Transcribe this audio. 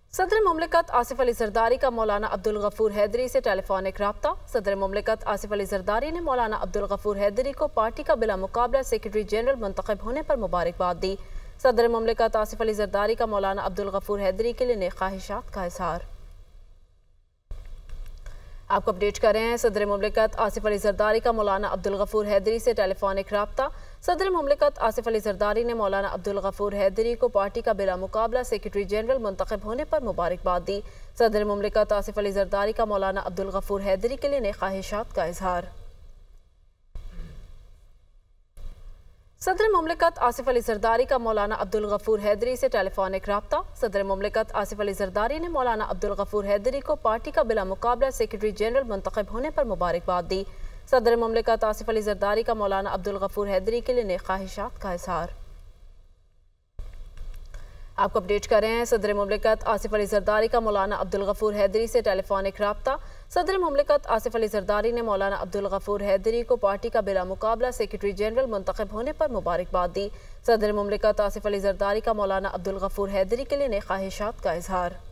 صدر مملکت آصف علی زرداری کا مولانا عبدالغفور حیدری سے ٹیلی فونک رابطہ۔ صدر مملکت آصف علی زرداری نے مولانا عبدالغفور حیدری کو پارٹی کا بلا مقابلہ سیکرٹری جنرل منتخب ہونے پر مبارکباد دی۔ صدر مملکت آصف علی زرداری کا مولانا عبدالغفور حیدری کے لیے نیک خواہشات کا اظہار۔ آپ کو اپڈیٹ کر رہے ہیں۔ صدر مملکت آصف علی زرداری کا مولانا عبدالغفور حیدری سے ٹیلی فونک رابطہ۔ صدر مملکت آصف علی زرداری نے مولانا عبدالغفور حیدری کو پارٹی کا بلا مقابلہ سیکرٹری جنرل منتخب ہونے پر مبارکباد دی۔ صدر مملکت آصف علی زرداری کا مولانا عبدالغفور حیدری کے لیے نیک خواہشات کا اظہار۔ صدر مملکت آصف علی زرداری کا مولانا عبدالغفور حیدری سے ٹیلی فونک رابطہ۔ صدر مملکت آصف علی زرداری نے مولانا عبدالغفور حیدری کو پارٹی کا بلا مقابلہ سیکرٹری جنرل منتخب ہونے پر مبارکباد دی۔ صدر مملکت آصف علی زرداری کا مولانا عبدالغفور حیدری کے لیے نیک خواہشات کا اظہار۔ آپ کو اپڈیٹ کر رہے ہیں۔ صدر مملکت آصف علی زرداری کا مولانا عبدالغفور حیدری سے ٹیلی فونک رابطہ۔ صدر مملکت آصف علی زرداری نے مولانا عبدالغفور حیدری کو پارٹی کا بلا مقابلہ سیکرٹری جنرل منتخب ہونے پر مبارکباد دی۔ صدر مملکت آصف علی زرداری کا مولانا عبدالغفور حیدری کے لیے نیک خواہشات کا اظہار۔